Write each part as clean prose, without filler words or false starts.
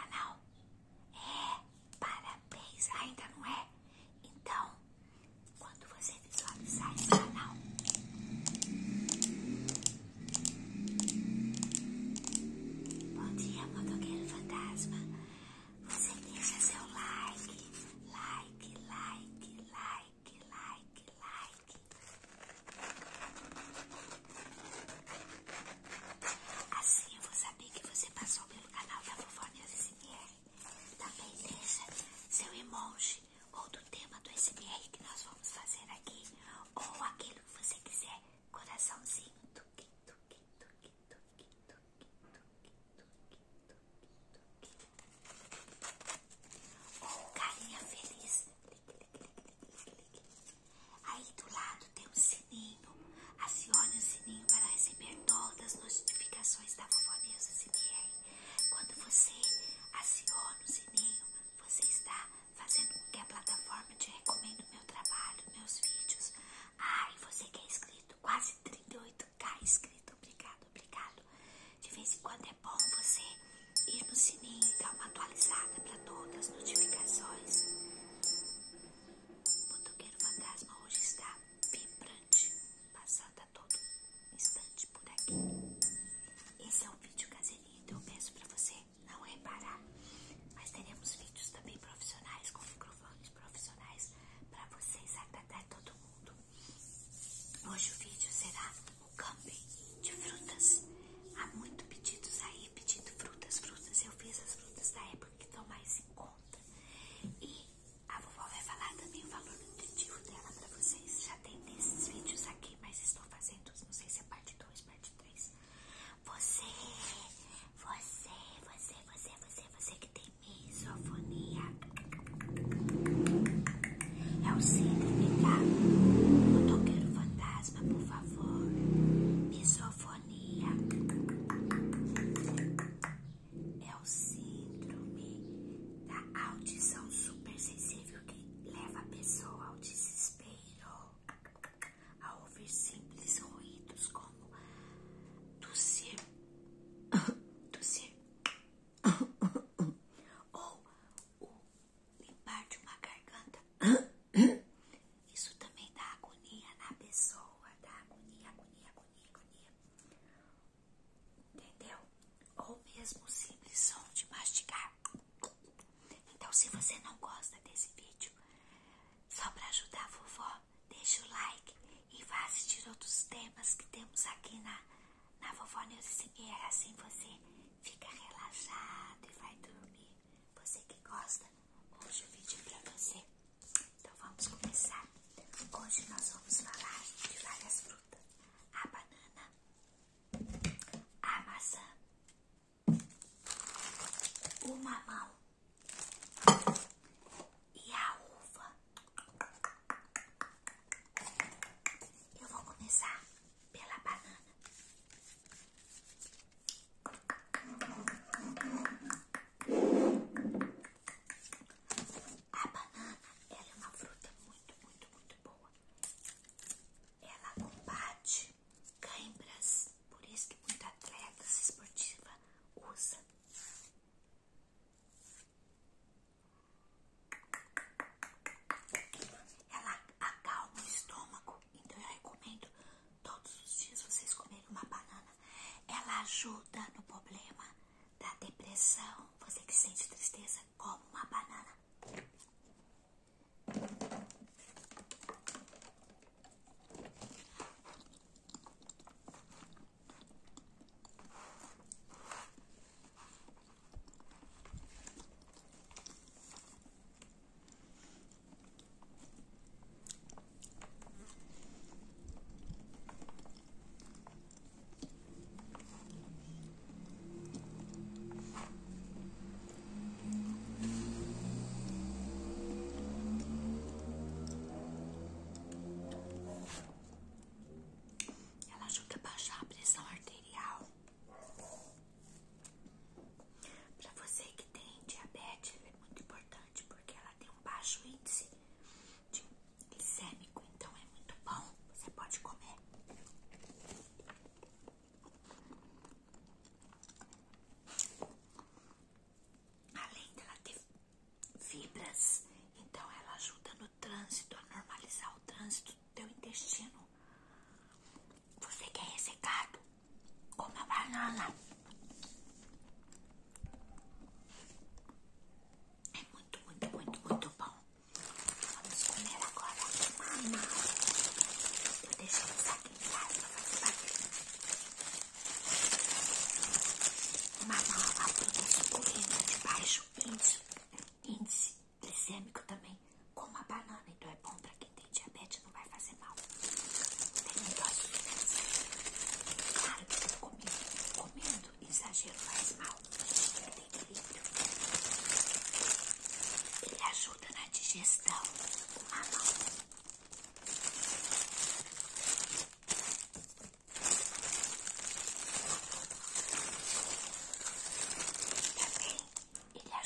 canal? É, parabéns, ainda não é? Então, quando você visualizar esse canal, bom dia, motoqueiro fantasma. Você deixa seu like. Assim eu vou saber que você passou pelo canal da Vovó Neuza SMR. Também deixa seu emoji ou do tema do SMR que nós vamos fazer aqui, ou aquilo que você quiser, coraçãozinho, tuqui, tuqui, tuqui, tuqui, tuqui, tuqui, tuqui, ou carinha feliz. Aí do lado tem um sininho, acione o sininho para receber todas as notificações da Vovó Neuza SMR. Quando você aciona o sininho, você está fazendo com que a plataforma te recomende o meu trabalho, meus vídeos. E você que é inscrito, quase 38k inscrito, obrigado. De vez em quando é bom você ir no sininho e dar uma atualizada para todas as notificações. O motoqueiro fantasma hoje está vibrante, passando a todo instante por aqui. Esse é um vídeo caseirinho, então eu peço para você não reparar. Mas teremos vídeos também profissionais, com microfones profissionais, para vocês agradar todo mundo. Hoje o vídeo será o camping de frutas. Há muito pedidos aí, pedindo frutas. Eu fiz as frutas da época que estão mais em conta. E a vovó vai falar também o valor nutritivo dela para vocês. Já tem desses vídeos aqui, mas estou fazendo, não sei se é parte 2, parte 3. Você que tem misofonia. É o síndrome, tá? Motoqueiro fantasma, por favor. Misofonia. É o síndrome da audição supersensível que leva a pessoa ao desespero, a ouvir simples ruídos como tossir, ou o limpar de uma garganta. Isso também dá agonia na pessoa, dá agonia. Entendeu? Ou mesmo o simples som de mastigar. Então, se você não gosta desse vídeo, só para ajudar a vovó, deixa o like e vá assistir outros temas que temos aqui na Vovó Neuza SMR. Assim você fica relaxado e vai dormir. Você que gosta, hoje o vídeo é para você. Então vamos começar. Hoje nós vamos falar de várias frutas. A banana, a maçã, o mamão e a uva. Eu vou começar pela banana. A banana, ela é uma fruta muito boa. Ela combate cãibras, por isso que muita atleta esportiva usa. Ela acalma o estômago, então eu recomendo todos os dias vocês comerem uma banana. Ela ajuda no problema da depressão. Você que sente tristeza, come uma banana.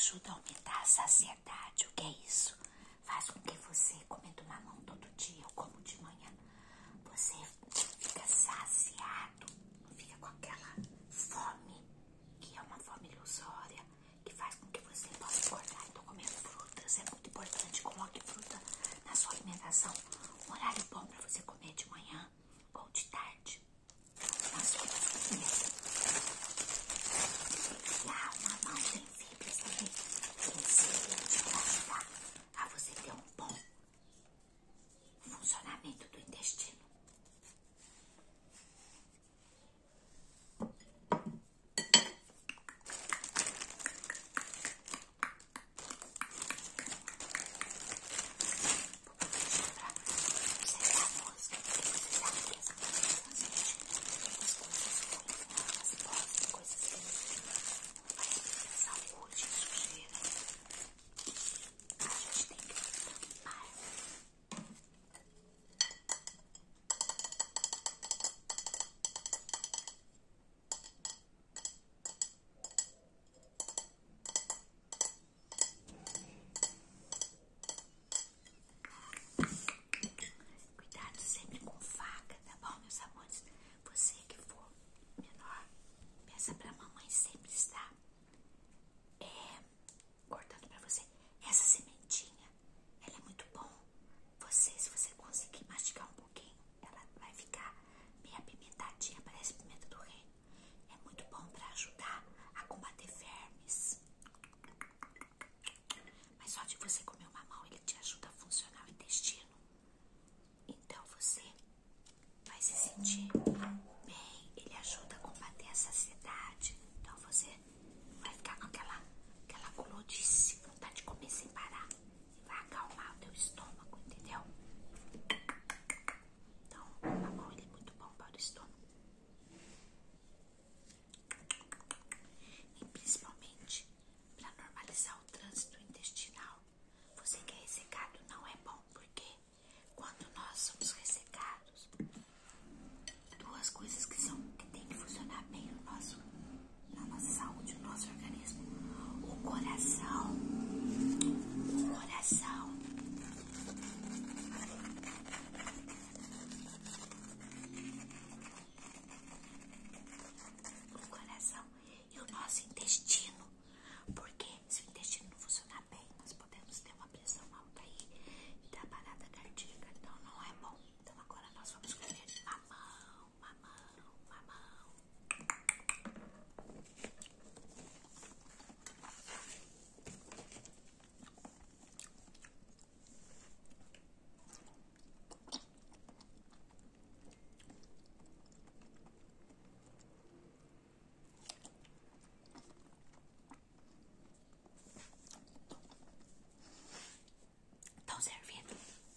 ajuda a aumentar a saciedade. O que é isso? Faz com que você, comendo mamão todo dia ou como de manhã, você fica saciado, não fica com aquela fome, que é uma fome ilusória, que faz com que você possa engordar. Então, comendo frutas é muito importante. Coloque fruta na sua alimentação. Um horário bom para você comer de manhã ou de tarde. Na sua sobremesa. O mamão tem fibras também. Esse vai ajudar a você ter um bom funcionamento do intestino. Cuidado sempre com faca, tá bom, meus amores? Você que for menor, peça pra mamãe sempre estar cortando pra você. Essa sementinha, ela é muito bom. Se você conseguir mastigar um pouquinho, ela vai ficar meio apimentadinha, parece pimenta do reino. É muito bom pra ajudar a combater vermes. Mas só de você comer o mamão, ele te ajuda a funcionar o intestino. Então você vai se sentir bem, ele ajuda a combater a saciedade. Então você vai ficar com aquela gulodice, vontade de comer sem parar. E vai acalmar o teu estômago, entendeu? Então o mamão ele é muito bom para o estômago. E principalmente para normalizar o trânsito intestinal. Você que é ressecado não é bom, porque quando nós somos ressecados, duas coisas que tem que funcionar bem na nossa saúde, no nosso organismo: o coração, e o nosso intestino. Porque se o intestino não funcionar bem, nós podemos ter uma pressão alta aí e dar parada cardíaca. Então não é bom. Então agora nós vamos comer mamão, mamão, mamão. Estão servindo.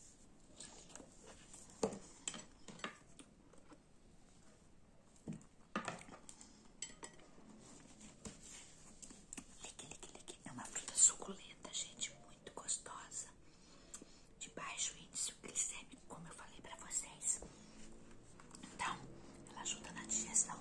Ligue. É uma fruta suculenta, gente, muito gostosa. De baixo índice glicêmico, como eu falei pra vocês. Então, ela ajuda na digestão.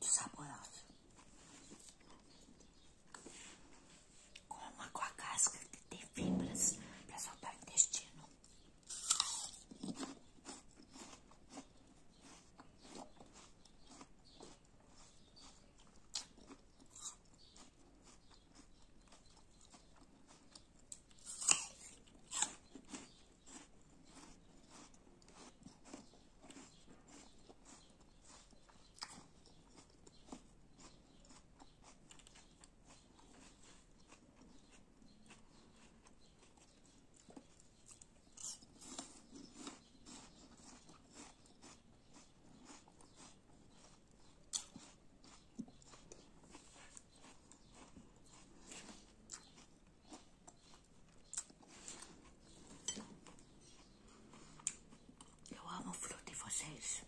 muito saborosa. Coma com a casca que tem fibras para soltar o intestino. Eu amo fruta e vocês.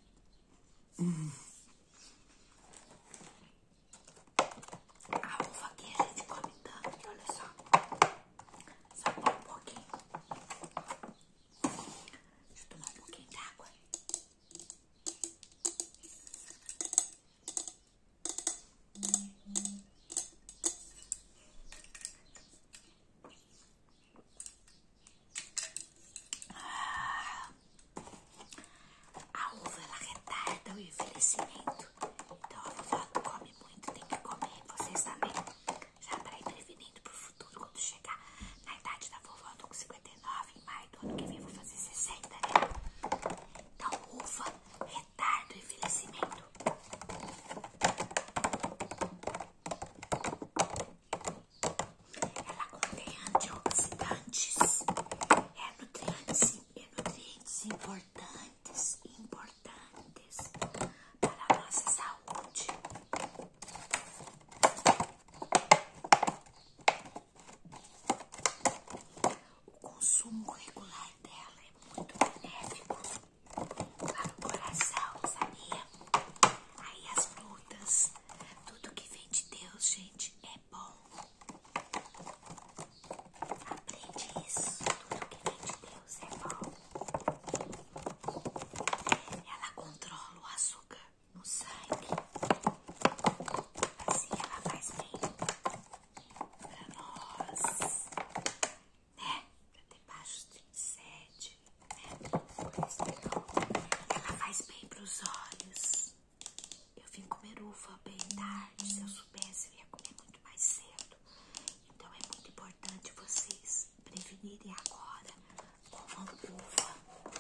A uva aqui a gente come tanto que olha só. Só põe um pouquinho. Deixa eu tomar um pouquinho de água. A uva, ela retarda o envelhecimento. Então a vovó come muito, tem que comer. Vocês também. Já para ir prevenindo pro futuro, quando chegar na idade da vovó, eu tô com 59, em maio do ano que vem vou fazer 60, né? Então uva retarda o envelhecimento. Ela contém antioxidantes, nutrientes importantes para a nossa saúde. O consumo regular dela é muito benéfico para o coração, sabia? Aí as frutas, tudo que vem de Deus, gente, é bom. Aprende isso, tudo que vem de Deus é bom. Ela controla o açúcar no sangue. Assim ela faz bem pra nós, né? Pra ter baixo triglicérides, né? Colesterol. Ela faz bem pros olhos. Eu vim comer uva bem tarde. Se eu soubesse, eu ia comer muito mais cedo. Então é muito importante vocês prevenirem agora com a uva.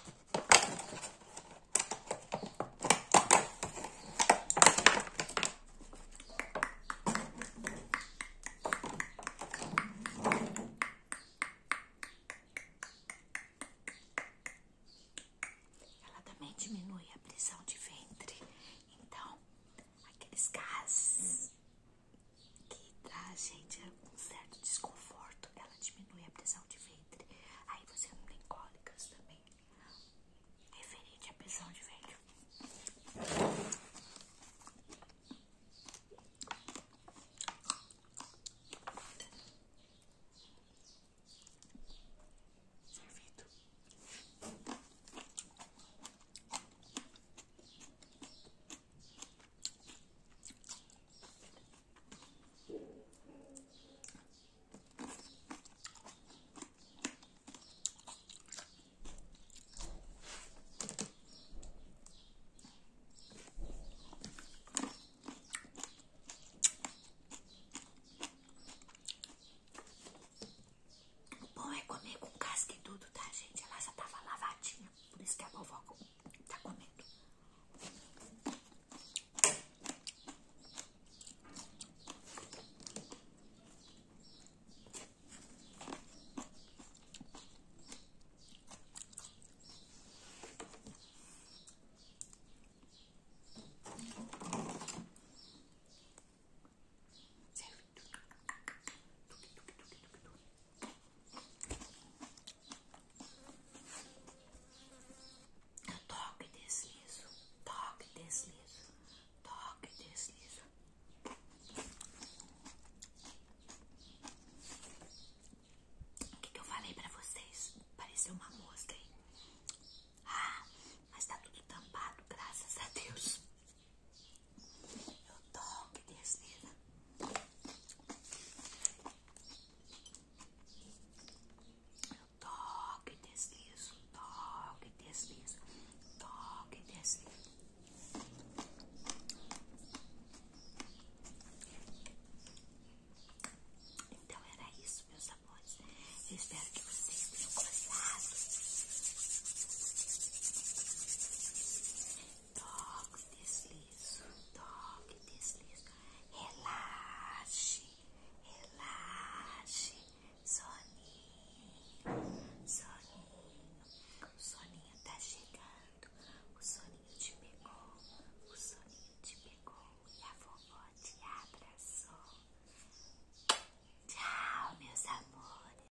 Ela também diminui a pressão de ventre. Então, aqueles gases